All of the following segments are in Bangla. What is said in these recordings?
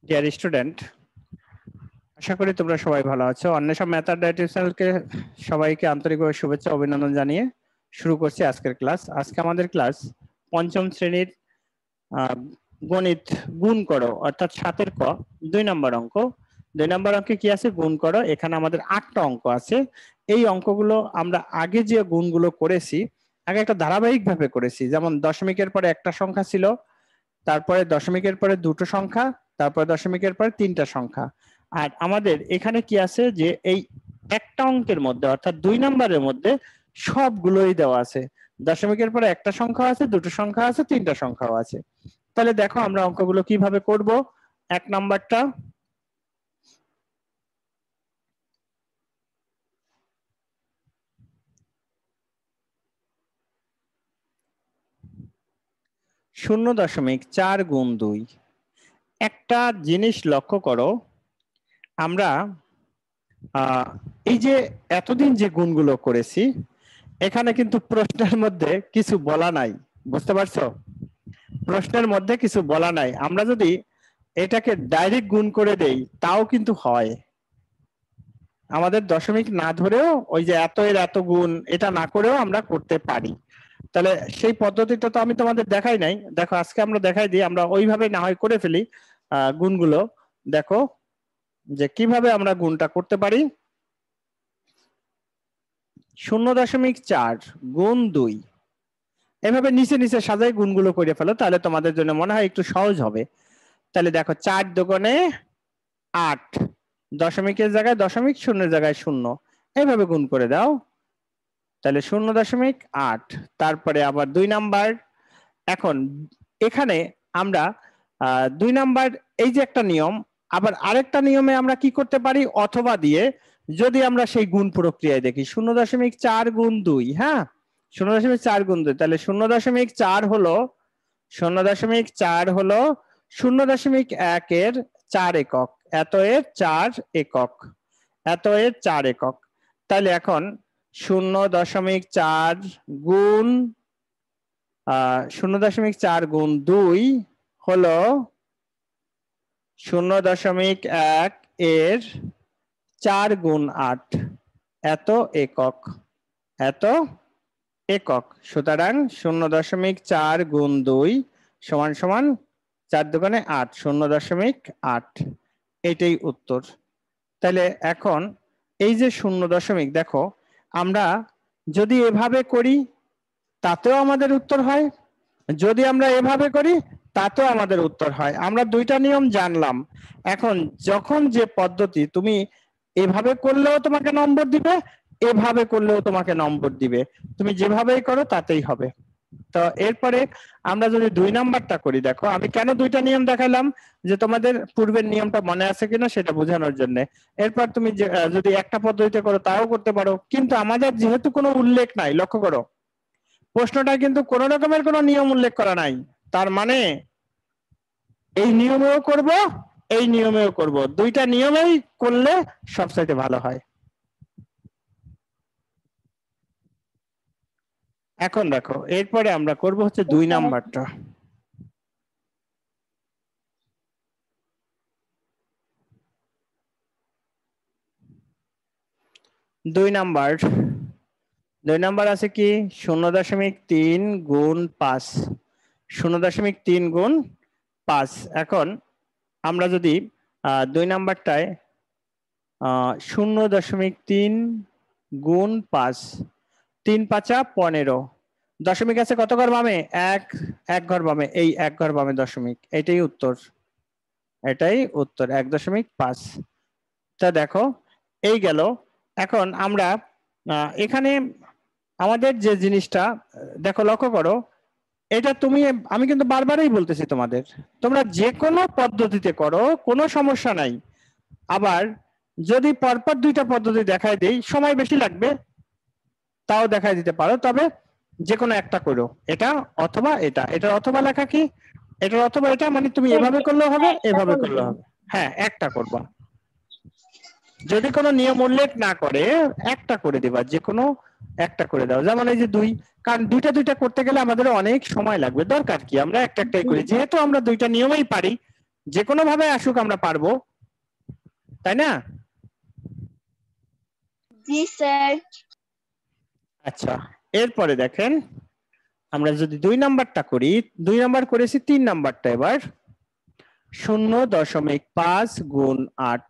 ডিয়ার স্টুডেন্ট, আশা করি তোমরা সবাই ভালো আছো। অন্বেষণ ম্যাথমেটিক্যাল চ্যানেলকে সবাইকে আন্তরিকভাবে শুভেচ্ছা অভিনন্দন জানিয়ে শুরু করছি আজকের ক্লাস। আজকে আমাদের ক্লাস পঞ্চম শ্রেণীর গণিত গুণ করো অর্থাৎ 7 ক 2 নম্বর অঙ্ক। 2 নম্বর অঙ্কে কি আছে? গুণ করো। এখানে আমাদের 8টা অঙ্ক আছে। এই অঙ্কগুলো আমরা আগে যে গুণগুলো করেছি, আগে একটা ধারাবাহিক ভাবে করেছি। যেমন দশমিকের পরে একটা সংখ্যা ছিল, তারপরে দশমিকের পরে দুটো সংখ্যা, তারপরে দশমিকের পরে 3টা সংখ্যা। আর আমাদের এখানে কি আছে যে এই একটা অঙ্কের মধ্যে অর্থাৎ 2 নম্বরের মধ্যে সবগুলোই দেওয়া আছে। দশমিকের পরে একটা সংখ্যা আছে, দুটো সংখ্যা আছে, 3টা সংখ্যাও আছে। তাহলে দেখো আমরা অঙ্কগুলো কিভাবে করব। 1 নাম্বারটা, শূন্য দশমিক 4 গুণ 2। একটা জিনিস লক্ষ্য করো, আমরা এই যে এতদিন যে গুণগুলো করেছি, এখানে কিন্তু প্রশ্নের মধ্যে কিছু বলা নাই। বুঝতে পারছো? প্রশ্নের মধ্যে কিছু বলা নাই। আমরা যদি এটাকে ডাইরেক্ট গুণ করে দেই তাও কিন্তু হয়। আমাদের দশমিক না ধরেও ওই যে এত এর এত গুণ এটা না করেও আমরা করতে পারি। তাহলে সেই পদ্ধতিটা তো আমি তোমাদের দেখাই নাই। দেখো আজকে আমরা দেখাই দিই, আমরা ওইভাবে না হয় করে ফেলি গুণগুলো। দেখো যে কিভাবে আমরা গুণটা করতে পারি। 0.4 গুণ 2, এভাবে নিচে নিচে সাজাই গুণগুলো করে ফেলো, তাহলে তোমাদের জন্য মনে হয় একটু সহজ হবে। তাহলে দেখো 4 দুগুণে 8, দশমিকের জায়গায় দশমিক, শূন্যের জায়গায় শূন্য, এইভাবে গুণ করে দাও। তাহলে 0.8। তারপরে আবার 2 নাম্বার। এখন এখানে আমরা 2 নাম্বার, এই যে একটা নিয়ম, আবার আরেকটা নিয়মে আমরা কি করতে পারি, অথবা দিয়ে যদি আমরা সেই গুণ প্রক্রিয়ায় দেখি 0.4 গুণ 2, হ্যাঁ 0.4 গুণ 2, তাহলে 0.4 হলো 0.4 হলো 0.1 এর 4 একক, এত এর 4 একক, এত এর 4 একক। তাহলে এখন 0.4 গুণ 0.4 গুণ 2 হলো 0.1 এর 4 গুণ 8, এত একক, এত একক। সুতরাং 0.4 গুণ 2 সমান সমান 4 দুগুণে 8, 0.8। এটাই উত্তর। তাহলে এখন এই যে 0. দেখো আমরা যদি এভাবে করি তাতেও আমাদের উত্তর হয়, যদি আমরা এভাবে করি তাতেও আমাদের উত্তর হয়। আমরা দুইটা নিয়ম জানলাম। এখন যখন যে পদ্ধতি, তুমি এভাবে করলেও তোমাকে নম্বর দিবে, এভাবে করলেও তোমাকে নম্বর দিবে, তুমি যেভাবেই করো তাতেই হবে। তো এরপরে আমরা যদি 2 নাম্বারটা করি, দেখো আমি কেন দুইটা নিয়ম দেখাইলাম, যে তোমাদের পূর্বের নিয়মটা মনে আছে কিনা সেটা বোঝানোর জন্য। এরপর তুমি যদি একটা পদ্ধতিতে করো তাও করতে পারো, কিন্তু আমাদের যেহেতু কোনো উল্লেখ নাই, লক্ষ্য করো প্রশ্নটা কিন্তু কোন রকমের কোনো নিয়ম উল্লেখ করা নাই। তার মানে এই নিয়মেও করব, এই নিয়মেও করব, দুইটা নিয়মেই করলে সবচাইতে ভালো হয়। এখন দেখো এরপরে আমরা করব হচ্ছে 2 নাম্বারটা। 2 নাম্বার, 2 নাম্বার আছে কি 0.3 গুণ 5, 0.3 গুণ 5। এখন আমরা যদি 2 নাম্বারটায় 0.3 গুণ 5, 3 5 15, দশমিক আছে কত ঘর বামে? এক ঘর বামে, এই এক ঘর বামে দশমিক, এটাই উত্তর, এটাই উত্তর 1.5। তা দেখো এই গেল। এখন আমরা এখানে আমাদের যে জিনিসটা দেখো, লক্ষ্য করো, এটা তুমি, আমি কিন্তু বারবারই বলতেছি তোমাদের, তোমরা যে কোনো পদ্ধতিতে করো কোনো সমস্যা নাই। আবার যদি পরপর দুইটা পদ্ধতি দেখাই দেই, সময় বেশি লাগবে, তাও দেখাই দিতে পারো, তবে যে কোনো একটা করো, এটা অথবা এটা, এটার অথবা লেখা কি, এটার অথবা এটা, মানে তুমি এভাবে করলেও হবে, এভাবে করলেও হবে। হ্যাঁ একটা করবা, যদি কোনো নিয়ম উল্লেখ না করে একটা করে দিবা, যে কোনো একটা করে দাও। যেমন এই যে 2, কারণ দুইটা দুইটা করতে গেলে আমাদের অনেক সময় লাগবে, দরকার কি আমরা একটা একটাই করি, যেহেতু আমরা দুইটা নিয়মেই পারি, যে কোনো ভাবে আসুক আমরা পারবো, তাই না? জি স্যার। আচ্ছা, এরপরে দেখেন আমরা যদি 2 নাম্বারটা করি, 2 নাম্বার করেছি, 3 নাম্বারটা এবার 0.5 গুণ 8,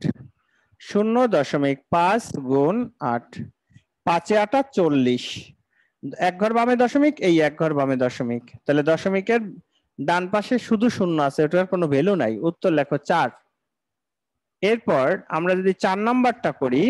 0.5 গুণ 8, 5 এ 8 40, এক ঘর বামে দশমিক, এই এক ঘর বামে দশমিক, তাহলে দশমিকের ডান পাশে শুধু শূন্য আছে, ওটার কোনো ভ্যালু নাই, উত্তর লেখো 4। এরপর আমরা যদি 4 নাম্বারটা করি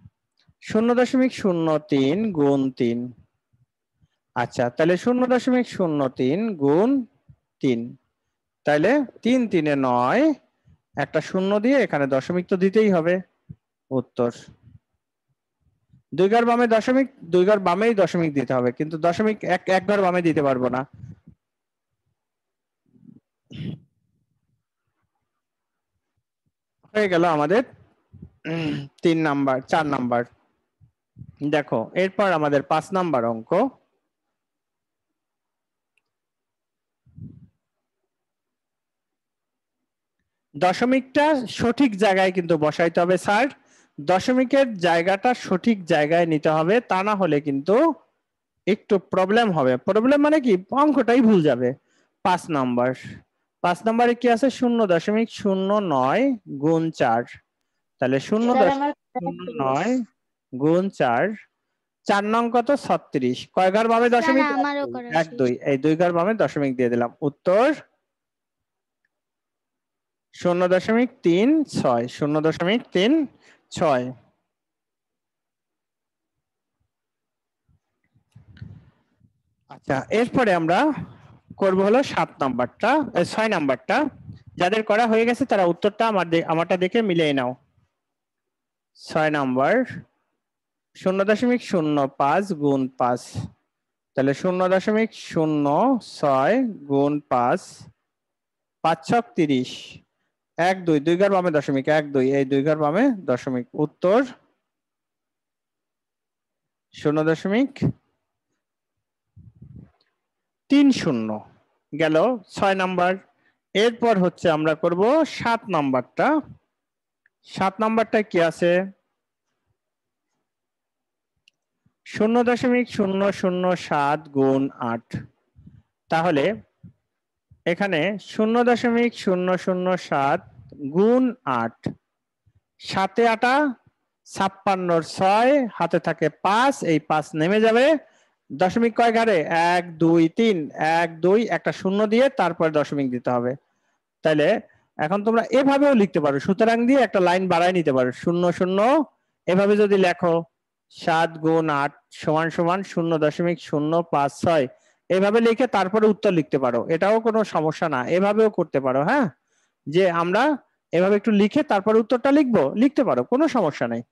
0.03 গুণ 3, আচ্ছা তাহলে 0.03 গুণ 3, তাহলে 3 3 এ 9, একটা শূন্য দিয়ে এখানে দশমিক তো দিতেই হবে, উত্তর। দুই ঘর বামে দশমিক, দুই ঘর বামেই দশমিক দিতে হবে, কিন্তু দশমিক এক ঘর বামে দিতে পারবো না। হয়ে গেল আমাদের 3 নাম্বার। 4 নাম্বার দেখো, এরপর আমাদের 5 নাম্বার অঙ্ক। দশমিকটা সঠিক জায়গায় কিন্তু বসাইতে হবে স্যার, দশমিকের জায়গাটা সঠিক জায়গায় নিতে হবে, তা না হলে কিন্তু একটু প্রবলেম হবে। প্রবলেম মানে কি, অঙ্কটাই ভুল যাবে। 5 নাম্বার, 5 নাম্বারে কি আছে 0.09 গুণ 4, তাহলে 0.09 গুণ 4, 4 নং কত 36, কয় ঘর বামে দশমিক, এক দুই, এই দুই ঘর বামে দশমিক দিয়ে দিলাম, উত্তর 0.36, 0.36। আচ্ছা, এরপরে আমরা করব হলো 7 নাম্বারটা, 6 নাম্বারটা। যাদের করা হয়ে গেছে তারা উত্তরটা আমারটা দেখে মিলিয়ে নাও। 6 নাম্বার 0.05 গুণ 5, তাহলে 0.06 গুণ 5, 5 ছক 30, 1 2, দুই ঘর বামে দশমিক, 1 2, এই দুই ঘর বামে দশমিক, উত্তর 0.30 গেল 6 নাম্বার। এরপর হচ্ছে আমরা করব 7 নাম্বারটা। 7 নাম্বারটা কি আছে 0.007 গুণ 8, তাহলে এখানে 0.007 গুণ 8, 7 এ 8 56, 6 হাতে থাকে 5, এই 5 নেমে যাবে, দশমিক কয় ঘরে 1 2 3, 1 2, একটা শূন্য দিয়ে তারপর দশমিক দিতে হবে। তাহলে এখন তোমরা এভাবেও লিখতে পারো, সুতরাং দিয়ে একটা লাইন বাড়ায় নিতে পারো, 0 0 এভাবে যদি লেখো 7 গুণ 8 সমান সমান 0.056, এভাবে লিখে তারপরে উত্তর লিখতে পারো, এটাও কোনো সমস্যা না, এভাবেও করতে পারো। হ্যাঁ, যে আমরা এভাবে একটু লিখে তারপর উত্তরটা লিখতে পারো, কোনো সমস্যা নেই।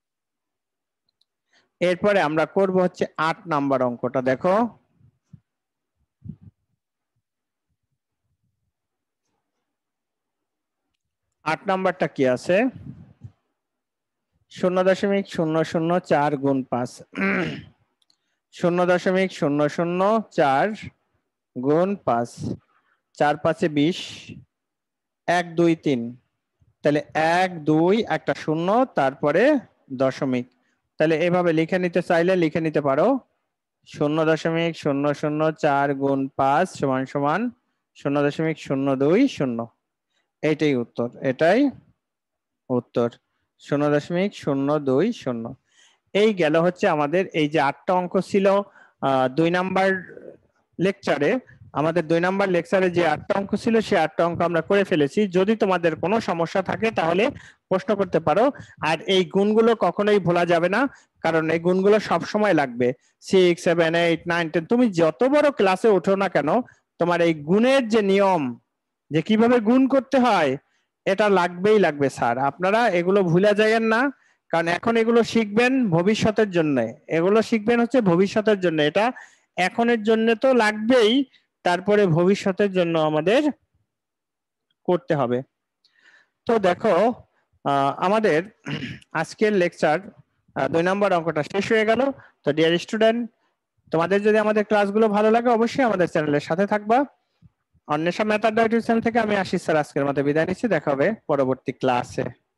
এরপরে আমরা করব হচ্ছে 8 নাম্বার অঙ্কটা। দেখো 8 নাম্বারটা কি আছে 0.004 গুণ 5, 0.004 গুণ 5, 4 5 এ 20, 1 2 3, তাহলে 1 2 একটা শূন্য তারপরে দশমিক, তাহলে এভাবে লিখে নিতে চাইলে লিখে নিতে পারো 0.004 গুণ 5 সমান সমান 0.020, এইটাই উত্তর, এটাই উত্তর 0.020। এই গেল হচ্ছে আমাদের এই যে 8টা অঙ্ক ছিল 2 নাম্বার লেকচারে। আমাদের 2 নাম্বার লেকচারে যে 8টা অঙ্ক ছিল সেই 8টা অঙ্ক আমরা করে ফেলেছি। যদি তোমাদের কোনো সমস্যা থাকে তাহলে প্রশ্ন করতে পারো। আর এই গুণগুলো কখনোই ভোলা যাবে না, কারণ এই গুণগুলো সব সময় লাগবে। 6 7 8 9 10 তুমি যত বড় ক্লাসে ওঠো না কেন, তোমার এই গুণের যে নিয়ম, যে কিভাবে গুণ করতে হয়, এটা লাগবেই লাগবে স্যার। আপনারা এগুলো ভুলে যাবেন না, কারণ এখন এগুলো শিখবেন ভবিষ্যতের জন্য, এগুলো শিখবেন হচ্ছে ভবিষ্যতের জন্য, এটা এখনের জন্য তো লাগবেই, তারপরে ভবিষ্যতের জন্য আমাদের করতে হবে। তো দেখো আমাদের আজকের লেকচার 2 নম্বর অঙ্কটা শেষ হয়ে গেল। তো ডিয়ার স্টুডেন্ট, তোমাদের যদি আমাদের ক্লাসগুলো ভালো লাগে অবশ্যই আমাদের চ্যানেলের সাথে থাকবা। অন্বেষা মেথড ইউটিউব চ্যানেল থেকে আমি আশিস স্যার আজকের মতো বিদায় নিচ্ছি। দেখা হবে পরবর্তী ক্লাসে।